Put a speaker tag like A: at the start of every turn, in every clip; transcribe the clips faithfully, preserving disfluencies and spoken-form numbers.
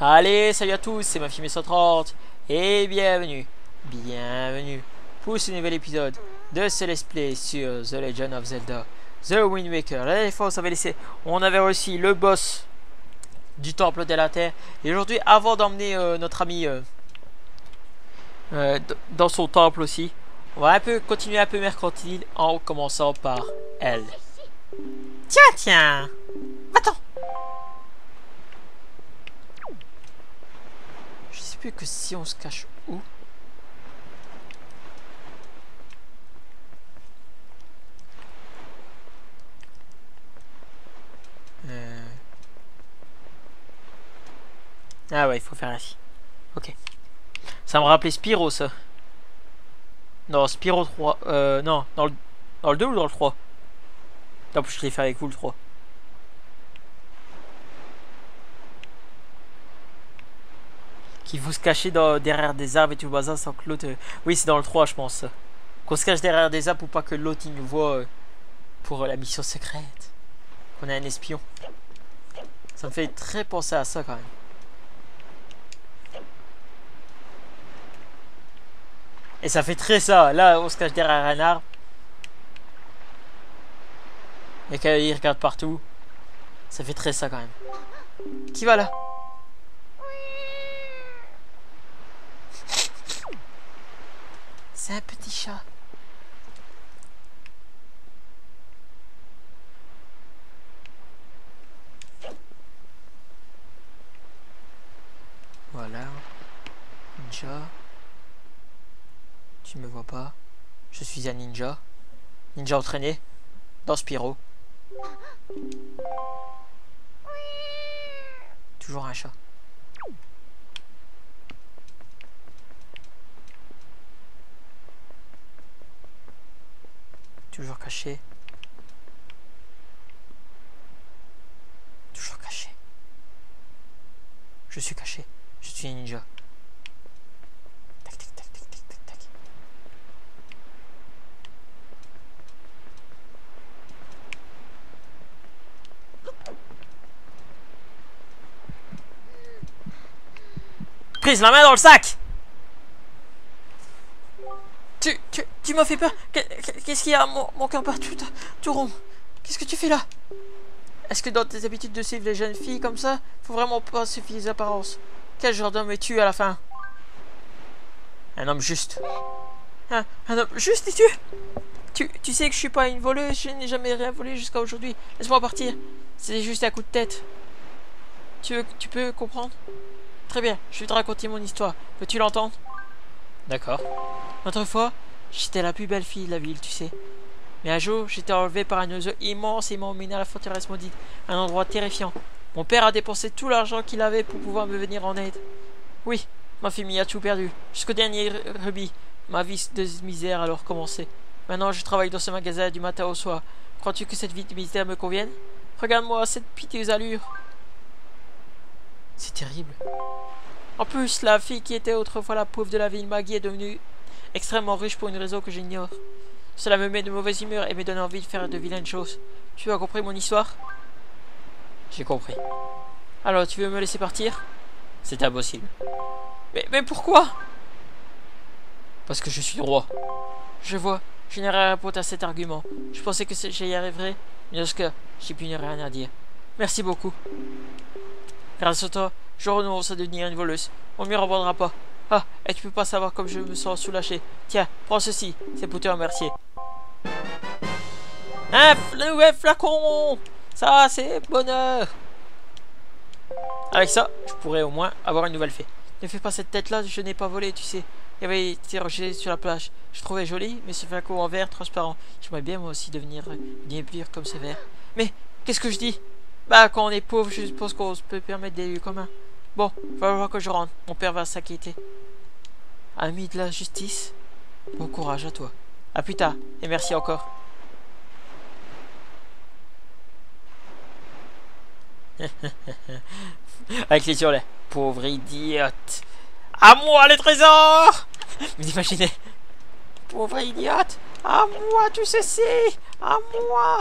A: Allez, salut à tous, c'est Mafime cent trente et bienvenue, bienvenue pour ce nouvel épisode de ce let's play sur The Legend of Zelda The Wind Waker. La dernière fois, on s'avait laissé, on avait réussi le boss du temple de la terre. Et aujourd'hui, avant d'emmener euh, notre ami euh, euh, dans son temple aussi, on va un peu continuer un peu mercantile en commençant par elle. Tiens, tiens, va-t'en. Je sais plus que si on se cache où. Euh... Ah ouais, il faut faire ainsi. Ok. Ça me rappelait Spyro, ça. Non, Spyro trois. Euh, non, dans le, dans le deux ou dans le trois? En plus, je l'ai fait avec vous, le trois. Qu'il faut se cacher dans, derrière des arbres et tout le bazar sans que l'autre... Euh... Oui, c'est dans le trois, je pense. Qu'on se cache derrière des arbres pour pas que l'autre il nous voit euh, pour euh, la mission secrète. Qu'on a un espion. Ça me fait très penser à ça, quand même. Et ça fait très ça. Là, on se cache derrière un arbre. Et qu'il regarde partout. Ça fait très ça, quand même. Qui va là? C'est un petit chat. Voilà. Ninja. Tu me vois pas. Je suis un ninja. Ninja entraîné. Dans Spyro. Toujours un chat. Toujours caché. Toujours caché. Je suis caché. Je suis un ninja. Tac, tac, tac, tac, tac, tac, tac. Prise la main dans le sac. Tu, tu, tu m'as fait peur. Qu'est-ce qu'il y a? Mon, mon cœur bat tout, tout rond. Qu'est-ce que tu fais là? Est-ce que dans tes habitudes de suivre les jeunes filles comme ça, faut vraiment pas se fier aux apparences? Quel genre d'homme es-tu à la fin? Un homme juste. Un, un homme juste, es-tu? Tu, tu sais que je suis pas une voleuse, je n'ai jamais rien volé jusqu'à aujourd'hui. Laisse-moi partir. C'est juste un coup de tête. Tu, veux, tu peux comprendre? Très bien, je vais te raconter mon histoire. Peux-tu l'entendre? D'accord. L'autre fois, j'étais la plus belle fille de la ville, tu sais. Mais un jour, j'étais enlevé par un oiseau immense et m'a emmené à la forteresse maudite, un endroit terrifiant. Mon père a dépensé tout l'argent qu'il avait pour pouvoir me venir en aide. Oui, ma famille a tout perdu, jusqu'au dernier rubis. Ma vie de misère a alors commencé. Maintenant, je travaille dans ce magasin du matin au soir. Crois-tu que cette vie de misère me convienne? Regarde-moi cette piteuse allure. C'est terrible. En plus, la fille qui était autrefois la pauvre de la ville, Maggie, est devenue extrêmement riche pour une raison que j'ignore. Cela me met de mauvaise humeur et me donne envie de faire de vilaines choses. Tu as compris mon histoire? J'ai compris. Alors, tu veux me laisser partir? C'est impossible. Mais, mais pourquoi? Parce que je suis roi. Je vois. Je n'ai rien à répondre à cet argument. Je pensais que j'y arriverais, mais dans ce cas, j'ai plus rien à dire. Merci beaucoup. Grâce à toi, je renonce à devenir une voleuse. On ne m'y reprendra pas. Ah, et tu peux pas savoir comme je me sens soulagé. Tiens, prends ceci, c'est pour te remercier. Un nouvel flacon! Ça, c'est bonheur! Avec ça, je pourrais au moins avoir une nouvelle fée. Ne fais pas cette tête-là, je n'ai pas volé, tu sais. Il y avait été rejeté sur la plage. Je trouvais joli, mais ce flacon en verre transparent. J'aimerais bien moi aussi devenir bien pur comme ce verre. Mais, qu'est-ce que je dis? Bah, quand on est pauvre, je pense qu'on peut permettre des lieux communs. Bon, va voir que je rentre. Mon père va s'inquiéter. Ami de la justice, bon courage à toi. A plus tard, et merci encore. Avec les yeux là. Pauvre idiote. À moi les trésors. Vous imaginez? Pauvre idiote. À moi tout ceci. À moi.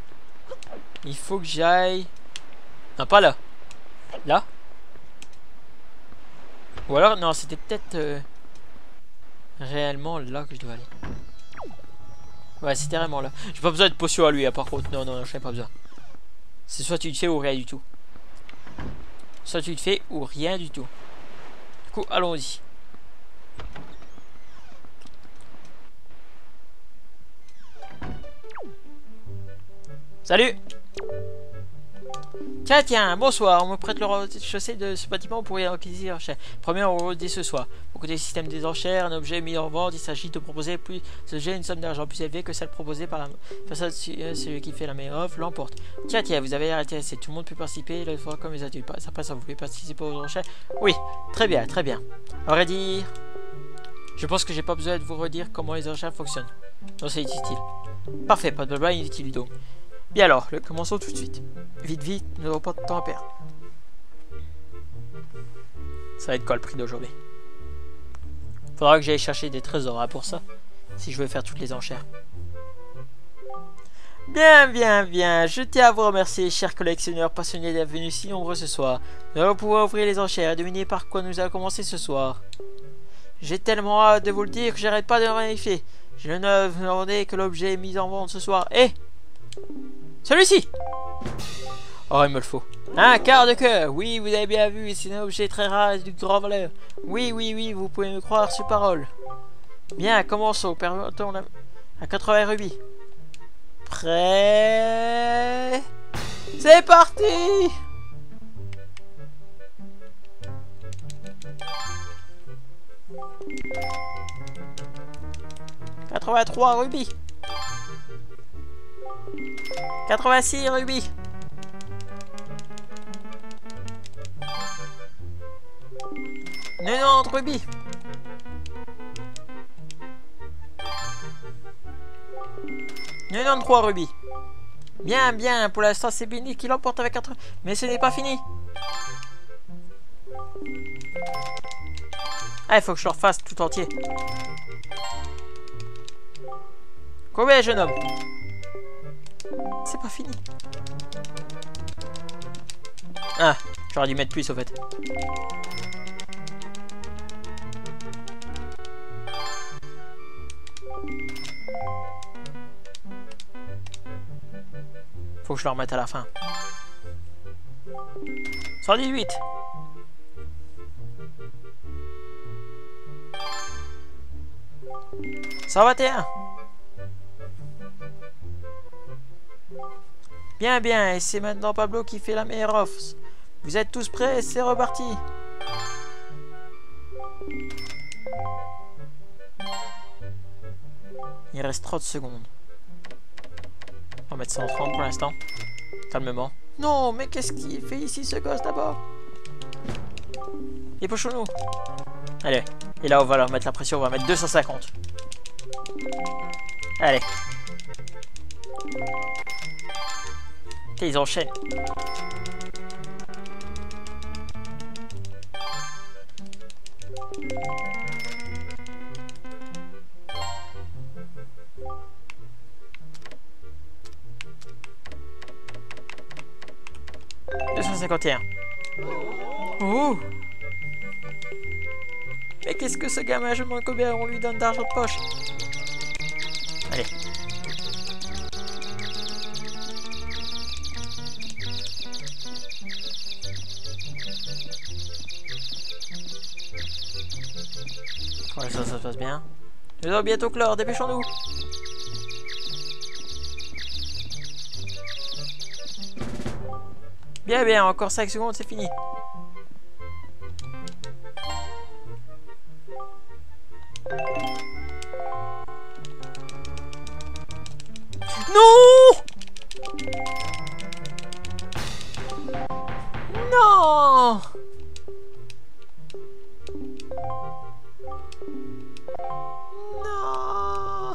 A: Il faut que j'aille. Non, pas là. Là. Ou alors, non, c'était peut-être euh, réellement là que je dois aller. Ouais, c'était vraiment là. J'ai pas besoin de potion à lui, hein, par contre. Non, non, non, je n'ai pas besoin. C'est soit tu te fais ou rien du tout. Soit tu te fais ou rien du tout. Du coup, allons-y. Salut! Tiens, tiens, bonsoir, on me prête le rez-de-chaussée de ce bâtiment pour y acquérir enchères. Premier euro dès ce soir. Pour côté système des enchères, un objet mis en vente, il s'agit de proposer plus d'objets, une somme d'argent plus élevée que celle proposée par la personne, celui qui fait la meilleure offre l'emporte. Tiens, tiens, vous avez l'air intéressé, tout le monde peut participer, le fois comme les adultes. Après ça, vous pouvez participer aux enchères. Oui, très bien, très bien. À vrai dire, je pense que j'ai pas besoin de vous redire comment les enchères fonctionnent. Non, c'est inutile. Parfait, pas de blabla, inutile donc. Bien alors, le, commençons tout de suite. Vite, vite, nous n'avons pas de temps à perdre. Ça va être quoi le prix d'aujourd'hui? Faudra que j'aille chercher des trésors hein, pour ça, si je veux faire toutes les enchères. Bien, bien, bien. Je tiens à vous remercier, chers collectionneurs passionnés d'être venus si nombreux ce soir. Nous allons pouvoir ouvrir les enchères et deviner par quoi nous allons commencer ce soir. J'ai tellement hâte de vous le dire que j'arrête pas de vérifier. Je ne vous demandais que l'objet mis en vente ce soir. Et celui-ci! Oh, il me le faut. Un quart de cœur. Oui, vous avez bien vu, c'est un objet très rare et de grande valeur. Oui, oui, oui, vous pouvez me croire sur parole. Bien, commençons. Permettons la... à quatre-vingts rubis. Prêt? C'est parti! quatre-vingt-trois rubis. quatre-vingt-six rubis. quatre-vingt-dix rubis. quatre-vingt-treize rubis. Bien, bien. Pour l'instant, c'est Benny qui l'emporte avec quatre. Mais ce n'est pas fini. Ah, il faut que je le refasse tout entier. Combien, jeune homme? C'est pas fini. Ah, j'aurais dû mettre plus au fait. Faut que je le remette à la fin. cent dix-huit. cent vingt et un. Bien, bien, et c'est maintenant Pablo qui fait la meilleure offre. Vous êtes tous prêts? C'est reparti. Il reste trente secondes. On va mettre cent trente pour l'instant. Calmement. Non, mais qu'est-ce qu'il fait ici ce gosse d'abord? Dépêchons-nous. Allez, et là on va leur mettre la pression, on va mettre deux cent cinquante. Allez. Et ils enchaînent. deux cent cinquante et un. Oh! Mais qu'est-ce que ce gamin, je demande combien on lui donne d'argent de poche? Allez. Pour l'instant, ça se passe bien. Nous allons bientôt clore, dépêchons-nous. Bien, bien, encore cinq secondes, c'est fini. Non! Non! Non!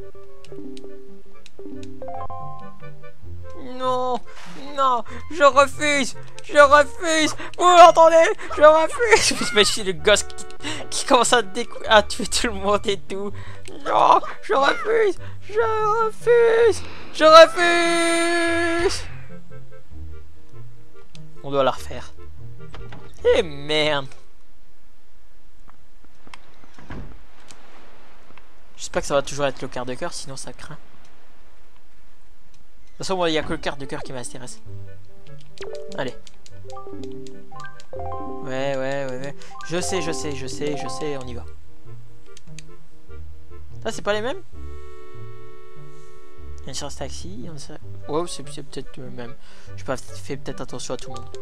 A: Non! Non! Je refuse! Je refuse! Vous m'entendez? Je refuse! Je me suis le gosse qui, qui commence à, à tuer tout le monde et tout. Non! Je refuse! Je refuse! Je refuse! On doit la refaire. Eh merde! J'espère que ça va toujours être le quart de cœur, sinon ça craint. De toute façon, moi, il n'y a que le quart de cœur qui m'intéresse. Allez. Ouais, ouais, ouais, ouais. Je sais, je sais, je sais, je sais, on y va. Ça, c'est pas les mêmes? Il y a une séance taxi. Wow, c'est peut-être le même. Je pas fait peut-être attention à tout le monde.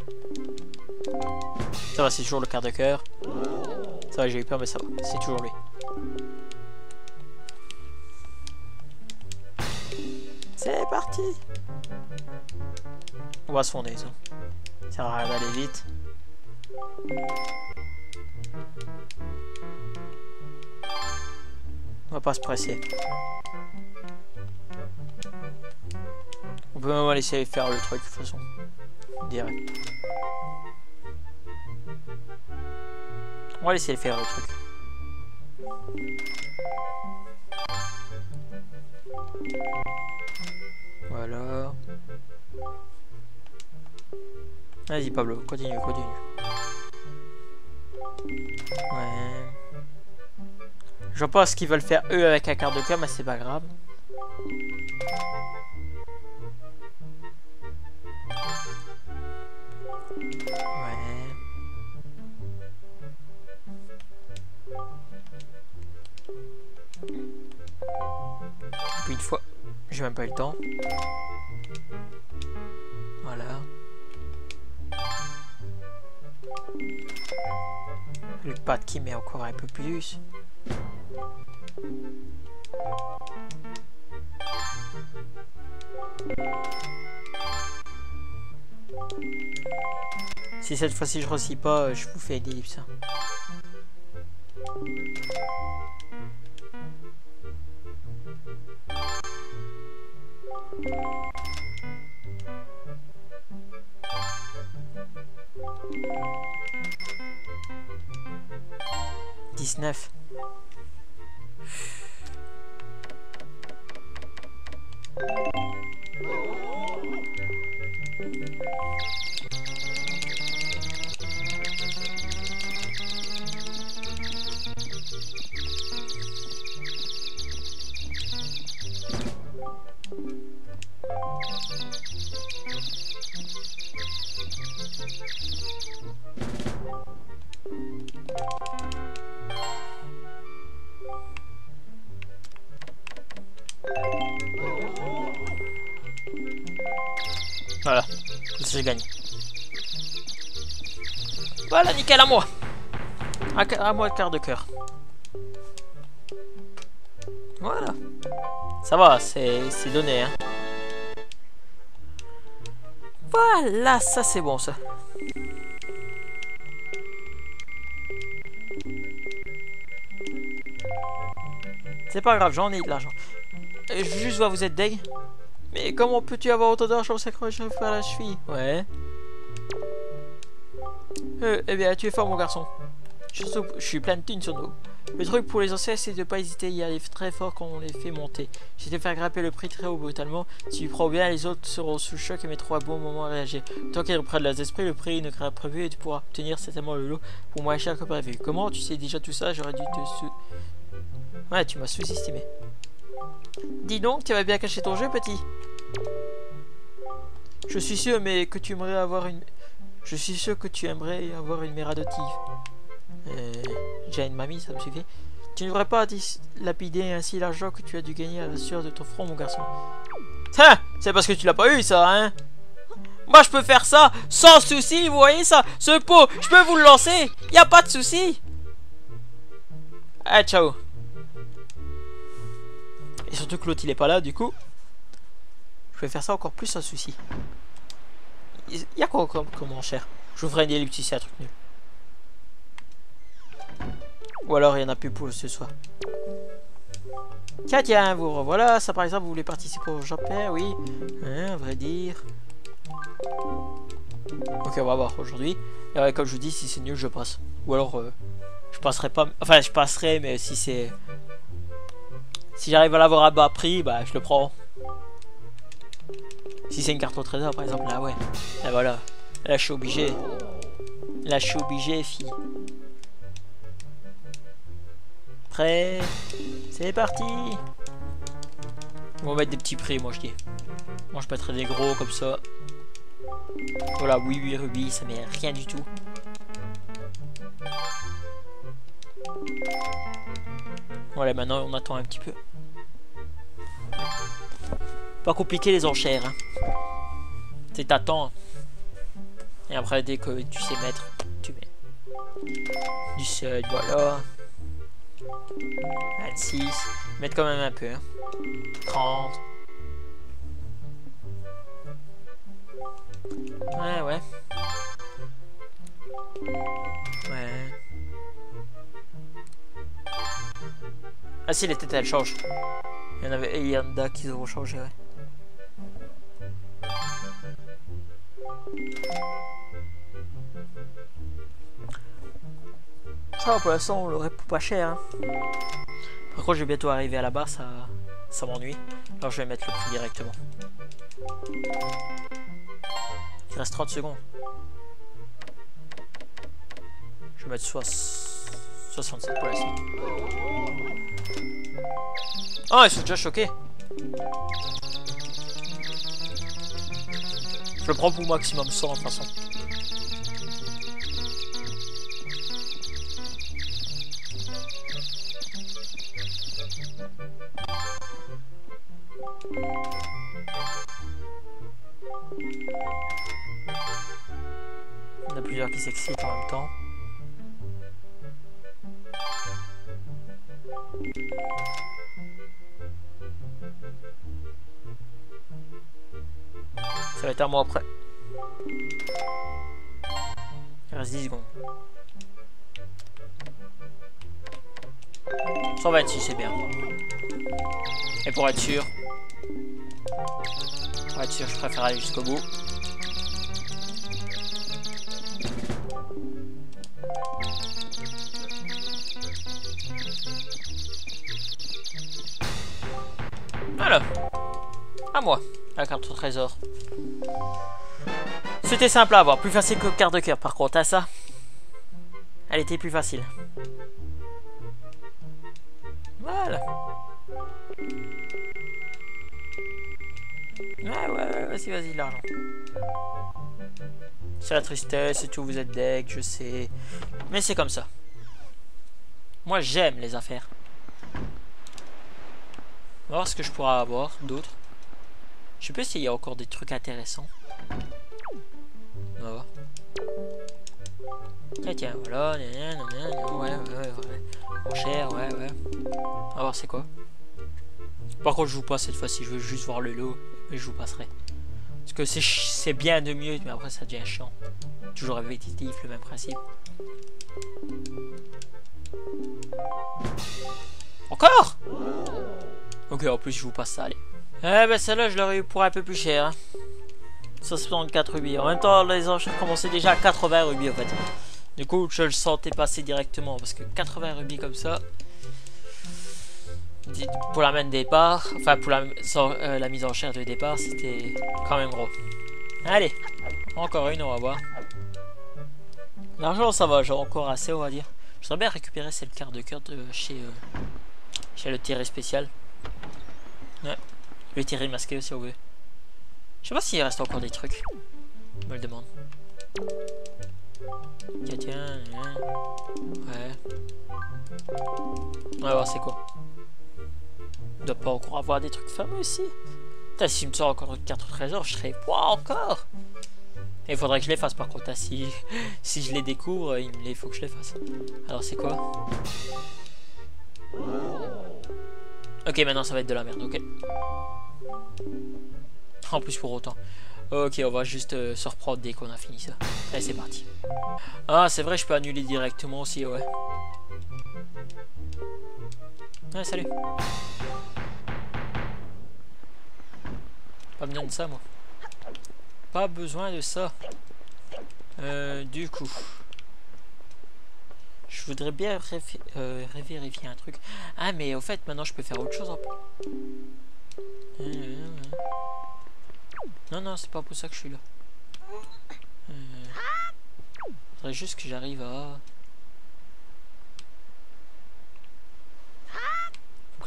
A: Ça va, c'est toujours le quart de cœur. Ça va, j'ai eu peur, mais ça va. C'est toujours lui. C'est parti. On va se fonder, ça. Ça sert à rien d'aller vite. On va pas se presser. On peut même laisser faire le truc de toute façon. Direct. On va laisser faire le truc. Voilà. Vas-y Pablo, continue, continue. Ouais. Je vois pas ce qu'ils veulent faire eux avec un quart de cœur, mais c'est pas grave. Ouais. Puis une fois, j'ai même pas eu le temps. Voilà. Le pad qui met encore un peu plus. Si cette fois-ci je réussis pas, je vous fais des ellipses. dix-neuf. Voilà, j'ai gagné. Voilà, nickel, à moi. À, à moi le quart de cœur. Voilà. Ça va, c'est donné, hein. Voilà, ça c'est bon, ça. C'est pas grave, j'en ai de l'argent. Je juste vois, vous êtes deg. Mais comment peux-tu avoir autant d'argent s'accrocher à la cheville? Ouais. Euh, eh bien, tu es fort, mon garçon. Surtout, je suis plein de thunes sur nous. Le truc pour les anciens, c'est de pas hésiter à y aller très fort quand on les fait monter. Si tu faire grimper le prix très haut brutalement, si tu prends bien, les autres seront sous choc et mettront un bon moment à réagir. Tant qu'ils reprennent leurs esprits, le prix ne grimpe prévu et tu pourras obtenir certainement le lot pour moins cher que prévu. Comment? Tu sais déjà tout ça? J'aurais dû te sous... Ouais, tu m'as sous-estimé. Dis donc, tu avais bien caché ton jeu, petit. Je suis sûr, mais que tu aimerais avoir une... Je suis sûr que tu aimerais avoir une mère adoptive. Euh, J'ai une mamie, ça me suffit. Tu ne devrais pas lapider ainsi l'argent que tu as dû gagner à la sueur de ton front, mon garçon. Hein? C'est parce que tu l'as pas eu, ça, hein? Moi, je peux faire ça sans souci, vous voyez ça? Ce pot, je peux vous le lancer. Y a pas de souci. Allez, ciao. Et surtout que l'autre, il est pas là, du coup. Je vais faire ça encore plus sans souci. Il y a quoi comme comment cher? Je vous ferai une ellipse ici, un truc nul. Ou alors il y en a plus pour ce soir. Tiens, tiens, vous revoilà. Ça, par exemple, vous voulez participer au Jean-Pierre? Oui. Hein, à vrai dire. Ok, on va voir aujourd'hui. Et ouais, comme je vous dis, si c'est nul, je passe. Ou alors, euh, je passerai pas. Enfin, je passerai, mais si c'est. Si j'arrive à l'avoir à bas prix, bah, je le prends. Si c'est une carte au trésor, par exemple, là, ouais. Là, voilà. Là, je suis obligé. Là, je suis obligé, fille. Prêt? C'est parti! On va mettre des petits prix, moi je dis. Moi je mettrais des gros comme ça. Voilà, oui, oui, rubis, ça met rien du tout. Voilà, maintenant on attend un petit peu. Pas compliqué les enchères. Hein. C'est t'attends. Et après, dès que tu sais mettre, tu mets. dix-sept, voilà. vingt-six. Mettre quand même un peu. Hein. trente. Ouais, ouais. Ouais. Ah si, les têtes elles changent. Il y en avait, il y en a qui ont changé, ouais. Ça, pour l'instant, on l'aurait pour pas cher. Hein. Par contre, je vais bientôt arriver à la barre, ça, ça m'ennuie. Alors, je vais mettre le prix directement. Il reste trente secondes. Je vais mettre soixante-sept pour l'instant. Oh, ils sont déjà choqués. Je le prends pour maximum cent de toute façon. Il y en a plusieurs qui s'excitent en même temps. Ça va être un mois après. Il reste dix secondes. cent vingt-six, c'est bien. Et pour être sûr, pour être sûr, je préfère aller jusqu'au bout. Voilà. À moi, la carte au trésor. C'était simple à avoir, plus facile que carte de cœur par contre, hein, ça. Elle était plus facile. Voilà. Ouais, ouais, ouais, vas-y, vas-y, l'argent. C'est la tristesse, c'est tout, vous êtes deg, je sais. Mais c'est comme ça. Moi, j'aime les affaires. On va voir ce que je pourrais avoir d'autres. Je sais pas s'il y a encore des trucs intéressants. On va voir. Ah tiens, voilà. Ouais, ouais, ouais. Mon cher, ouais, ouais. On va voir c'est quoi. Par contre, je joue pas cette fois-ci. Je veux juste voir le lot. Et je vous passerai. Parce que c'est bien de mieux, mais après ça devient chiant. Toujours répétitif, le même principe. Encore? Ok, en plus je vous passe ça, allez. Eh ben celle-là je l'aurais eu pour un peu plus cher. Hein. soixante-quatre rubis. En même temps, les enchères commençaient déjà à quatre-vingts rubis en fait. Du coup, je le sentais passer directement. Parce que quatre-vingts rubis comme ça, pour la main de départ, enfin pour la, euh, la mise en chair de départ, c'était quand même gros. Allez, encore une, on va voir. L'argent ça va, j'ai encore assez on va dire. Je voudrais bien récupérer cette carte de cœur de chez, euh, chez le tiré spécial. Ouais, le tiré masqué si on veut. Je sais pas s'il reste encore des trucs. Je me le demande. Tiens, tiens, ouais. On va voir c'est quoi. On doit pas encore avoir des trucs fameux ici. Putain, si je me sors encore une carte au trésor, je serais. Wow, encore! Et il faudrait que je les fasse par contre. Hein. Si, si je les découvre, il faut que je les fasse. Alors, c'est quoi? Ok, maintenant ça va être de la merde. Ok. En plus, pour autant. Ok, on va juste euh, se reprendre dès qu'on a fini ça. Allez, c'est parti. Ah, c'est vrai, je peux annuler directement aussi, ouais. Ouais, salut. Pas besoin de ça, moi. Pas besoin de ça. Euh, du coup. Je voudrais bien euh, révérifier un truc. Ah, mais au fait, maintenant, je peux faire autre chose. Hein. Euh, non, non, c'est pas pour ça que je suis là. Euh, faudrait juste que j'arrive à...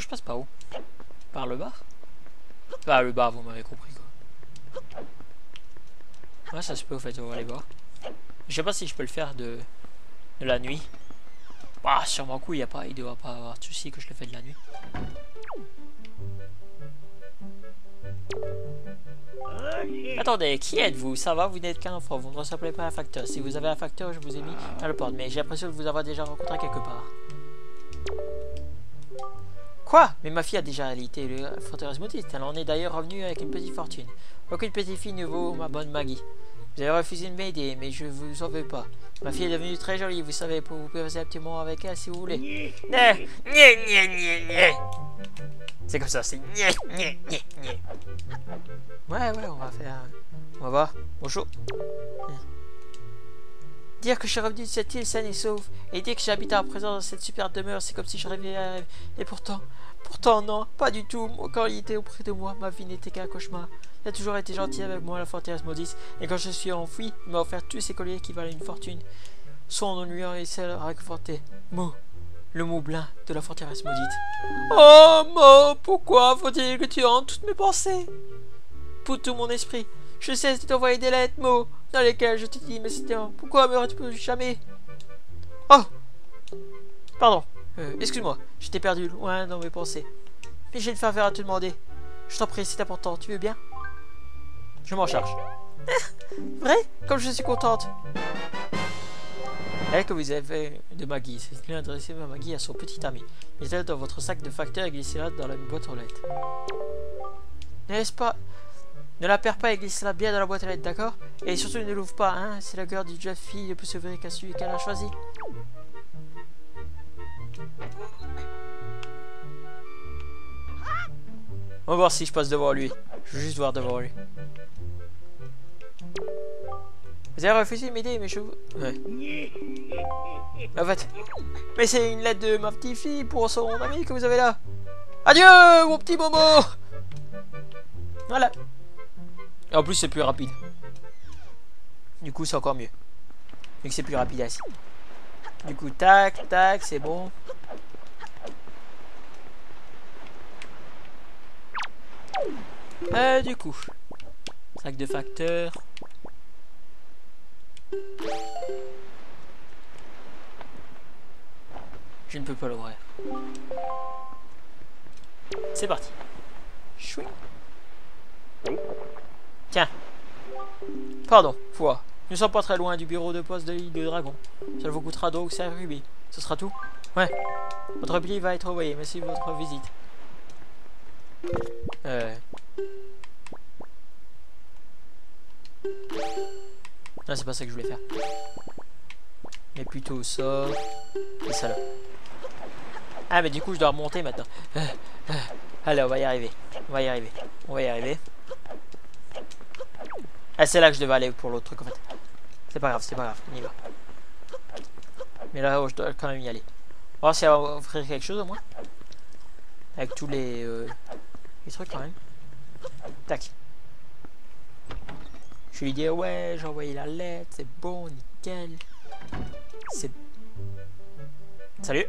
A: je passe par où? Par le bar? Bah le bar, vous m'avez compris quoi. Ouais, ça se peut au fait, on va aller voir. Je sais pas si je peux le faire de, de la nuit. Bah sûrement coup, il y a pas, il doit pas avoir de souci que je le fais de la nuit. Attendez, qui êtes-vous? Ça va, vous n'êtes qu'un enfant, vous ne ressemblez pas à un facteur. Si vous avez un facteur, je vous ai mis à la porte, mais j'ai l'impression de vous avoir déjà rencontré quelque part. Quoi? Mais ma fille a déjà réalité le forteresse maudite. Elle en est d'ailleurs revenue avec une petite fortune. Aucune petite fille ne vaut ma bonne Maggie. Vous avez refusé de m'aider, mais je vous en veux pas. Ma fille est devenue très jolie, vous savez, pour vous passer un petit moment avec elle si vous voulez. C'est comme ça, c'est ouais, ouais, on va faire. On va voir. Bonjour. Dire que je suis revenu de cette île saine et sauve, et dire que j'habite à présent dans cette super demeure, c'est comme si je rêvais à rêve. Et pourtant, pourtant non, pas du tout. Quand il était auprès de moi, ma vie n'était qu'un cauchemar. Il a toujours été gentil avec moi, la forteresse maudite, et quand je suis enfui, il m'a offert tous ces colliers qui valaient une fortune. Son nom lui a essayé de réconforter. Mo, le mot blanc de la forteresse maudite. Oh, Mo, pourquoi faut-il que tu entres toutes mes pensées? Pour tout mon esprit, je cesse de t'envoyer des lettres, Mo, dans lesquelles je te dis, mais c'était un... Pourquoi me réponds-tu jamais? Oh, pardon, euh, excuse-moi, j'étais perdu loin dans mes pensées. Mais j'ai une faveur à te demander. Je t'en prie, c'est important, tu veux bien? Je m'en charge. Vrai? Comme je suis contente. Elle que vous avez de Maggie, c'est bien adressé à Maggie à son petit ami. Mettez-le dans votre sac de facteur et glissez-la dans la boîte aux lettres. N'est-ce pas? Ne la perds pas et glissez-la bien dans la boîte aux lettres, d'accord? Et surtout ne l'ouvre pas, hein? C'est le cœur du jeune fille le plus souverain qu'à celui qu'elle a choisi. On va voir si je passe devant lui. Je veux juste voir devant lui. Vous avez refusé de m'aider, mais je vous... Ouais. En fait... Mais c'est une lettre de ma petite fille pour son ami que vous avez là. Adieu, mon petit Momo. Voilà. Et en plus, c'est plus rapide. Du coup, c'est encore mieux. Vu que c'est plus rapide ainsi. Du coup, tac, tac, c'est bon. Euh, du coup... Sac de facteur... Je ne peux pas l'ouvrir. C'est parti. Chouin. Tiens. Pardon, foi. Nous ne sommes pas très loin du bureau de poste de l'île de Dragon. Ça vous coûtera donc cinq rubis. Ce sera tout? Ouais. Votre billet va être envoyé. Merci de votre visite. Euh... Non, c'est pas ça que je voulais faire. Mais plutôt ça. Et ça là. Ah, mais du coup, je dois remonter maintenant. Euh, euh. Allez, on va y arriver. On va y arriver. On va y arriver. Ah, c'est là que je devais aller pour l'autre truc en fait. C'est pas grave, c'est pas grave. On y va. Mais là, oh, je dois quand même y aller. On va voir si elle va offrir quelque chose au moins. Avec tous les, euh, les trucs quand même. Tac. Je lui dis ouais, j'ai envoyé la lettre, c'est bon, nickel. C'est... Salut.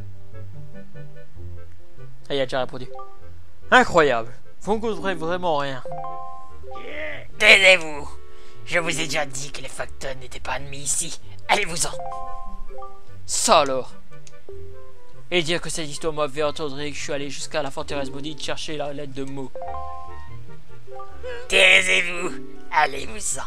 A: Ah, il a déjà répondu. Incroyable. Vous ne comprendrez vraiment rien.
B: Taisez-vous. Je vous ai déjà dit que les facteurs n'étaient pas admis ici. Allez-vous-en.
A: Ça alors. Et dire que cette histoire m'a fait entendre et que je suis allé jusqu'à la forteresse maudite chercher la lettre de Mo.
B: Taisez-vous. Allez-vous-en.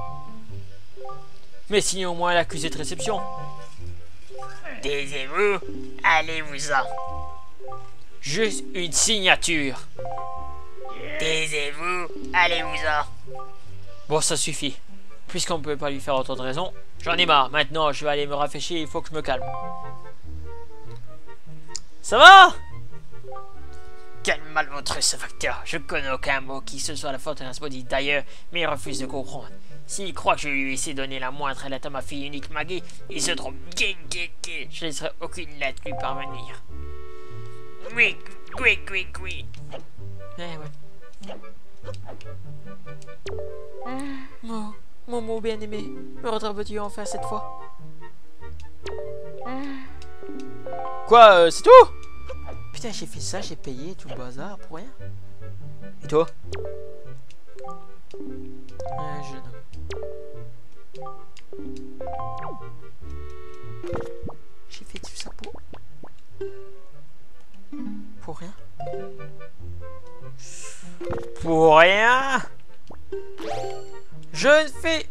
A: Mais signez au moins l'accusé de réception.
B: Taisez-vous. Allez-vous-en.
A: Juste une signature.
B: Taisez-vous. Allez-vous-en.
A: Bon, ça suffit. Puisqu'on ne peut pas lui faire entendre raison, j'en ai marre. Maintenant, je vais aller me rafraîchir, il faut que je me calme. Ça va?
B: Quel malvôtre ce facteur. Je connais aucun mot qui ce soit la forteresse maudite d'ailleurs, mais il refuse de comprendre. S'il croit que je lui ai laissé donner la moindre lettre à ma fille unique Maggie, il se trompe. Je ne laisserai aucune lettre lui parvenir. Oui, oui, oui, oui.
A: Eh ouais. Mo, mon mot bien-aimé, me rattrapes-tu enfin cette fois? Quoi, euh, c'est tout? Putain, j'ai fait ça, j'ai payé tout le bazar pour rien.
B: Et toi?
A: Ouais, jeune homme. J'ai fait tout ça pour... Pour rien.
B: Pour rien?
A: Je ne fais...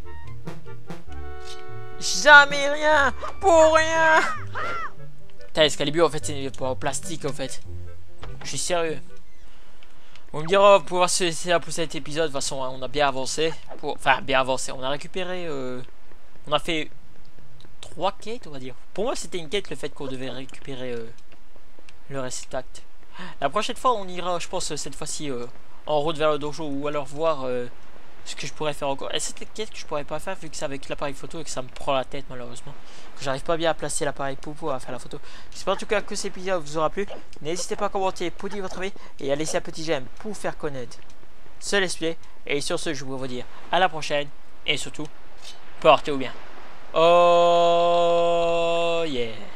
A: Jamais rien. Pour rien.
B: Putain, Excalibur, en fait, c'est pas en plastique, en fait. Je suis sérieux. On me dira, vous pouvez voir si c'est là pour cet épisode. De toute façon, hein, on a bien avancé. Pour... Enfin, bien avancé. On a récupéré... Euh... On a fait... Trois quêtes, on va dire. Pour moi, c'était une quête, le fait qu'on devait récupérer euh, le réceptacle. La prochaine fois, on ira, je pense, cette fois-ci, euh, en route vers le dojo. Ou alors voir euh, ce que je pourrais faire encore. Et c'est une quête que je pourrais pas faire, vu que c'est avec l'appareil photo et que ça me prend la tête, malheureusement. Que j'arrive pas bien à placer l'appareil pour pouvoir faire la photo. J'espère en tout cas que cet épisode vous aura plu. N'hésitez pas à commenter pour dire votre avis et à laisser un petit j'aime pour faire connaître ce let's play. Et sur ce, je vous dire à la prochaine. Et surtout, portez-vous bien. Oh yeah.